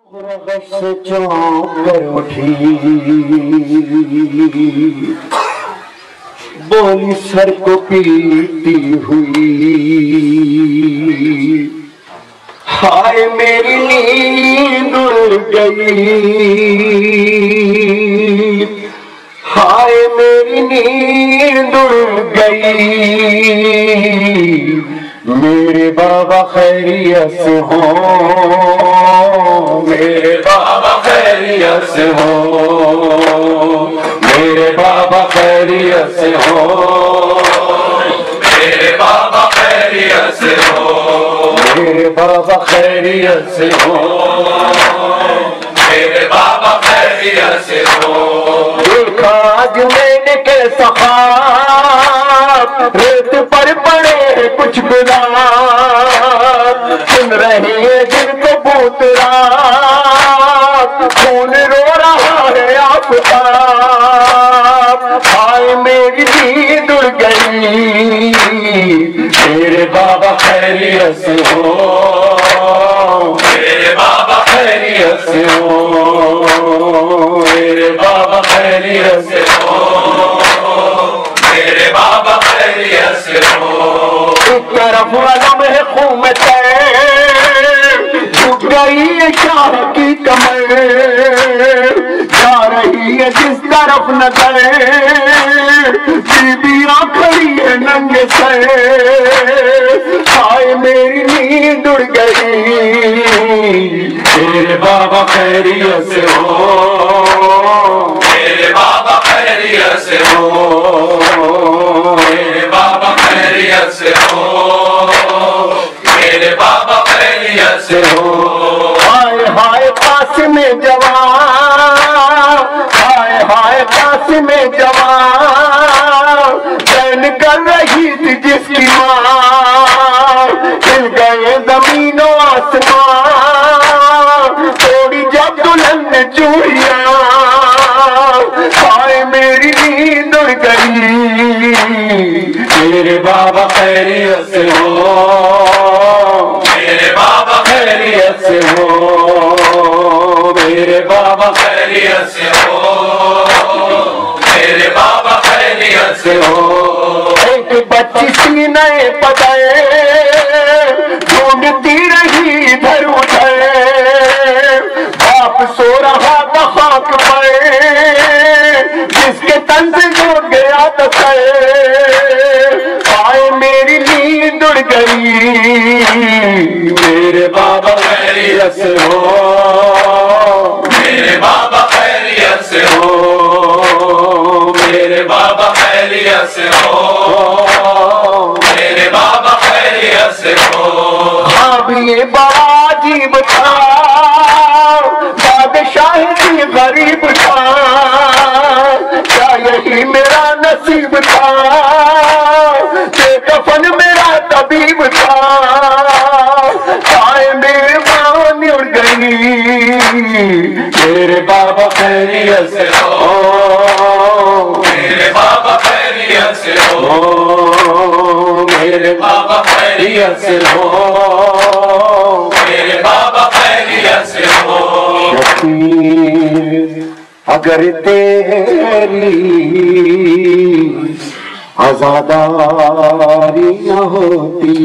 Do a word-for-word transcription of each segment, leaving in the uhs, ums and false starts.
غش سے چونک کر اٹھی بولی سر کو پیٹی ہوئی، ہائے میری نیند اڑ گئی، ہائے میری نیند اڑ گئی، میرے بابا خیریت سے ہوں، میرے بابا خیریت سے ہوں، میرے بابا خیریت سے ہوں، میرے بابا خیریت سے ہوں، میرے بابا خیریت سے ہوں، میرے بابا خیریت سے ہوں۔ دیکھا آج میں نے کیسا خواب، ریت پر پڑے کچھ گلاب، سن رہے ہیں دل کو بوت رات، خون رو رہا ہے آفتاب، ہائے میری نیند اڑ گئی، میرے بابا خیریت سے ہو، میرے بابا خیریت سے ہو، میرے بابا خیریت سے ہو، میرے بابا خیریت سے ہو۔ ایک طرف علم ہے خون تیر، جھک گئی ہے شاہ کی کمر، جا رہی ہے جس طرف نظر، بیویاں کھڑی ہے ننگے سر، ہائے میری نیند اڑ گئی، میرے بابا خیریت سے ہو، میرے بابا خیریت سے ہو، میرے بابا خیریت سے ہو، میرے بابا خیریت سے ہو۔ ہائے ہائے قاسم جوان، ہائے ہائے قاسم جوان، چین کر رہی تھی جس کی ماں، ہل گئے زمین و آسمان، توڑی جب دلہن نے چوڑیاں، ہائے میری نیند اڑ گئی، میرے بابا خیریت سے ہو، میرے بابا خیریت سے ہو، میرے بابا خیریت سے ہو، میرے بابا خیریت سے ہو۔ ایک بچی سینے پتہ ڈھونڈتی رہی ادھر ادھر، باپ سو رہا تھا خاک پر، جس کے تن سے جڑ گیا تھا سر، ہائے میری نیند اڑ گئی، میرے بابا خیریت سے ہو، میرے بابا خیریت سے ہو، میرے بابا خیریت سے ہو، میرے بابا خیریت سے ہو۔ خواب یہ بڑا عجیب تھا، بادشاہ بھی غریب تھا، کیا یہی میرا نصیب تھا، بے کفن میرا طبیب تھا، ہائے میرے مان اڑ گئی، میرے بابا خیریت سے ہو، میرے بابا خیریت سے ہو، میرے بابا خیریت سے ہو، میرے بابا خیریت سے ہو۔ شفیع اگر تیری عزاداری نہ ہوتی،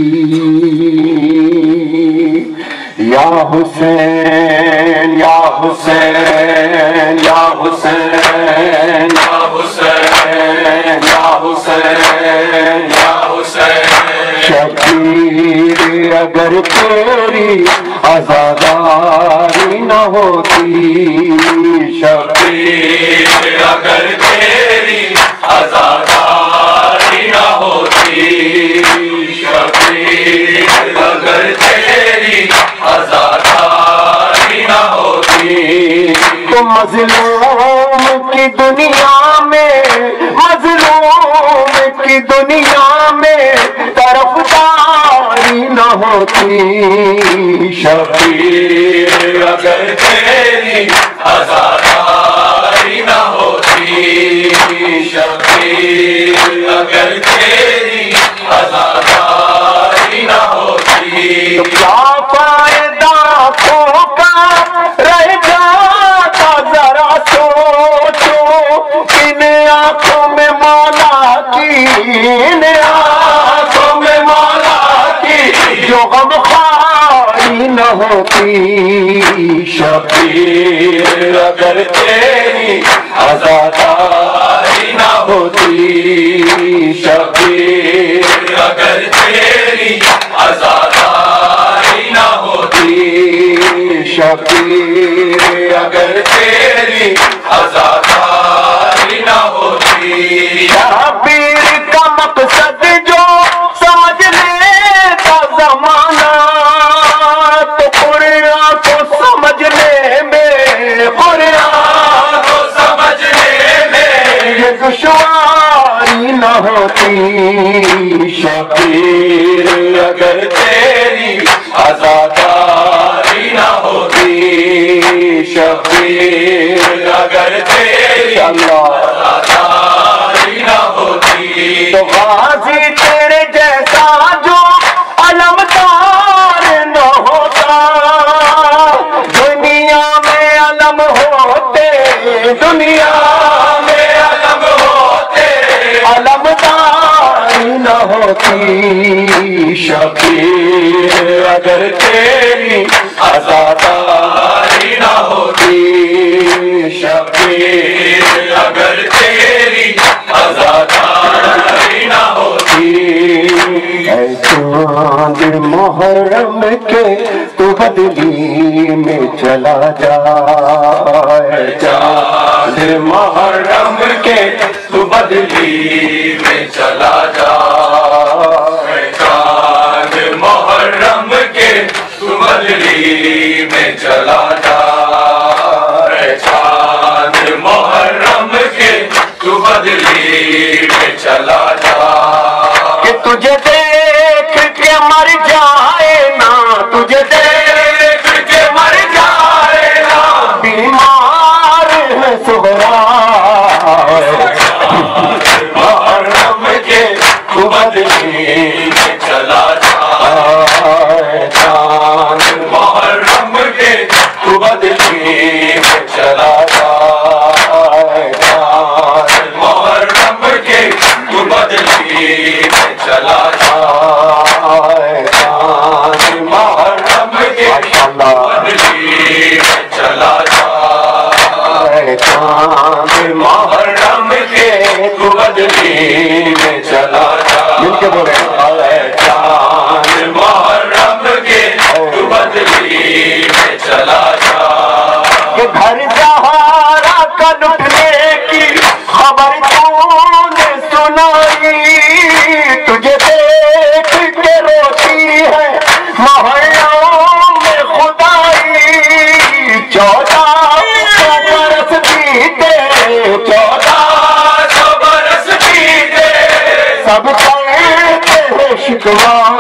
یا حسین یا حسین یا حسین یا حسین یا حسین یا حسین، شبیر اگر تیری عزاداری نہ ہوتی، شبیر اگر تیری عزاداری نہ ہوتی، شبیر اگر تیری عزاداری نہ ہوتی، تو مظلوم کی دنیا میں، مظلوم کی دنیا میں طرفداری نہ ہوتی، شبیر اگر تیری عزاداری نہ ہوتی، شبیر اگر تیری عزاداری نہ ہوتی، تو کیا فائدہ غمخواری نہ ہوتی شبیر اگر تیری عزاداری نہ ہوتی شبیر اگر تیری عزاداری نہ ہوتی شبیر اگر تیری عزاداری نہ ہوتی شبیر کا مقصد جو سمجھ لیتا زمانہ تو قرآن کو سمجھنے میں قرآن کو سمجھنے میں یہ دشواری نہ ہوتی شبیر اگر تیری عزاداری نہ ہوتی شبیر اگر تیری عزاداری نہ ہوتی تو غازی تیرے جیسا جو علمدار نہ ہوتا دنیا میں علم ہوتے دنیا میں علم ہوتے علمدار نہ ہوتی شبیر اگر تیری عزاداری نہ ہوتی شبیر اگر تیری عزاداری نہ ہوتی اے چاند محرم کے تو بدلی میں چلا جا اے چاند محرم کے تو بدلی میں چلا جا اے چاند محرم کے تو بدلی میں چلا جا اے چاند محرم کے تو بدلی میں چلا جا کہ تجھے دیکھ کے مر جائے نا تجھے دیکھ کے مر جائے نا بیمار ہے صغرا محرم کے تو بدلی میں چلا جا چاند محرم کے تو بدلی میں چلا جا چاند محرم کے تو بدلی میں چلا جا چاند محرم کے بدلی میں چلا جا چاند محرم کے تو بدلی میں چلا جا مل کے بولے چاند محرم کے تو بدلی میں چلا جا کہ گھر سہارا کا لٹنے کی خبر تو نے سنائی تجھے دیکھ کے روتی ہے محلوں میں خدائی چودہ سو برس بیتے چودہ سو برس بیتے سب کرتے ہیں شکوا